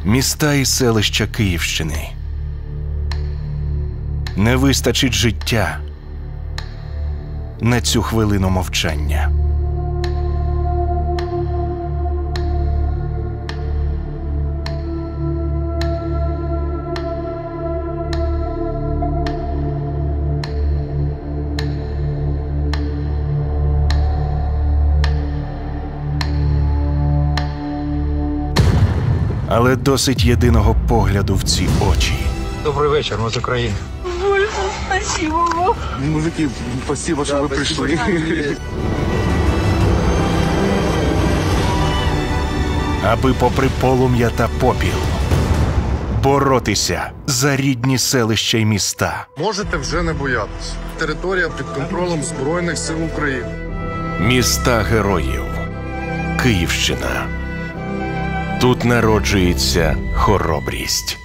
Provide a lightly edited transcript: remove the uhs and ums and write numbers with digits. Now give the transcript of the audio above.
Міста і селища Київщини. Не вистачить життя на цю хвилину мовчання. Але досить єдиного погляду в ці очі. Добрий вечір, ми з України. Боже, спасибо вам. Мужики, спасибо, що ви прийшли. Аби попри полум'я та попіл боротися за рідні селища й міста. Можете вже не боятися. Територія під контролем Збройних сил України. Міста героїв. Київщина. Тут народжується хоробрість.